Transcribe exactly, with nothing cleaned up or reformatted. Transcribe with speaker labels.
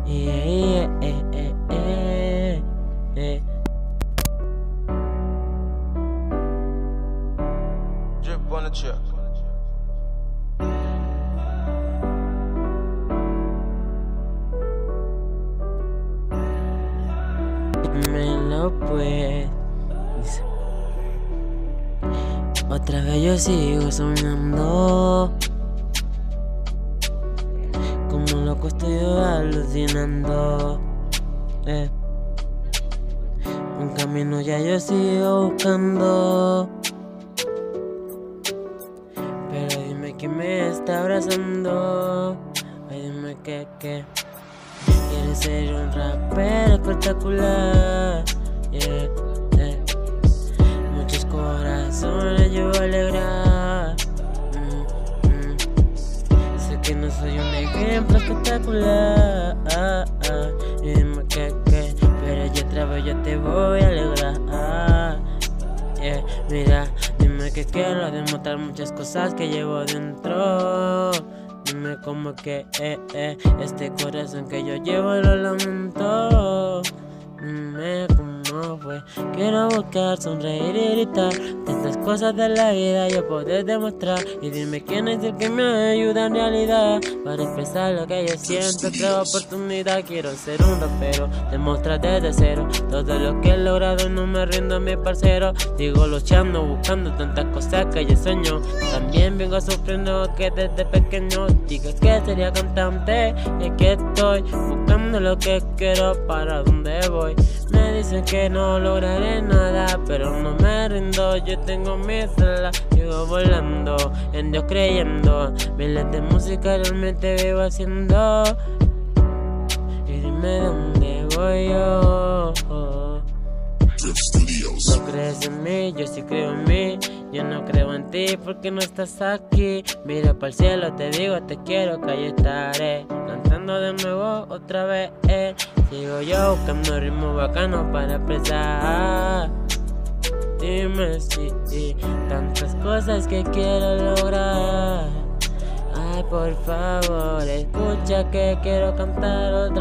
Speaker 1: Yeah, eh, eh, eh, eh.
Speaker 2: Drip on the chip.
Speaker 1: Dímelo pues. Otra vez yo sigo soñando, como loco estoy yo alucinando, eh. Un camino ya yo sigo buscando, pero dime quién me está abrazando. Ay, dime que, que quieres ser un rapero espectacular, yeah, yeah. Muchos corazones yo voy a alegrar, mm, mm. Sé que no soy un ejemplo espectacular, ah, ah. Y dime que, que, pero yo otra vez yo te voy a alegrar, ah, yeah. Mira, dime que quiero demostrar muchas cosas que llevo dentro. Dime como que, eh, eh, este corazón que yo llevo lo lamento. Dime cómo fue. Quiero buscar, sonreír y gritar de estas cosas de la vida yo poder demostrar. Y dime quién es el que me ayuda en realidad para expresar lo que yo siento. Otra oportunidad, quiero ser un rapero, demostrar desde cero todo lo que he logrado y no me rindo, mi parcero. Digo luchando, buscando tantas cosas que yo sueño. También vengo sufriendo que desde pequeño dije que sería cantante, y aquí estoy buscando lo que quiero, para dónde voy. Me dicen que no lograré nada, pero no me rindo, yo tengo mis alas, sigo volando, en Dios creyendo, miles de música realmente vivo haciendo. Y dime dónde voy yo. No crees en mí, yo sí creo en mí. Yo no creo en ti porque no estás aquí. Mira para el cielo, te digo te quiero, que ahí estaré cantando de nuevo otra vez, eh. Sigo yo buscando ritmos bacanos para expresar. Dime si sí, tantas cosas que quiero lograr. Ay, por favor, escucha que quiero cantar otra